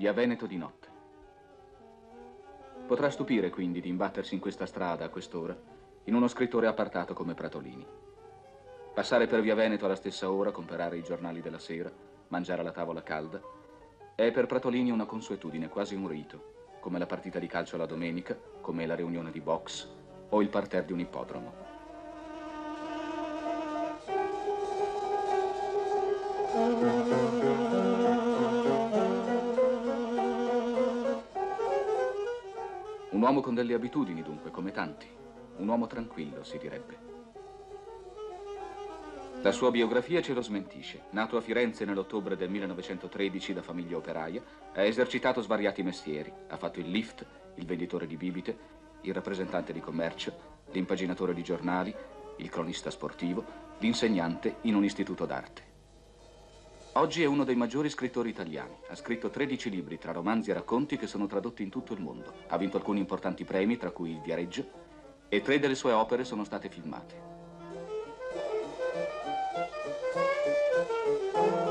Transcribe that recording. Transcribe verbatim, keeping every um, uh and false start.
Via Veneto di notte. Potrà stupire quindi di imbattersi in questa strada a quest'ora in uno scrittore appartato come Pratolini. Passare per Via Veneto alla stessa ora, comprare i giornali della sera, mangiare alla tavola calda, è per Pratolini una consuetudine, quasi un rito, come la partita di calcio la domenica, come la riunione di box o il parterre di un ippodromo. Un uomo con delle abitudini, dunque, come tanti. Un uomo tranquillo, si direbbe. La sua biografia ce lo smentisce. Nato a Firenze nell'ottobre del millenovecentotredici da famiglia operaia, ha esercitato svariati mestieri. Ha fatto il lift, il venditore di bibite, il rappresentante di commercio, l'impaginatore di giornali, il cronista sportivo, l'insegnante in un istituto d'arte. Oggi è uno dei maggiori scrittori italiani. Ha scritto tredici libri tra romanzi e racconti che sono tradotti in tutto il mondo. Ha vinto alcuni importanti premi, tra cui il Viareggio, e tre delle sue opere sono state filmate.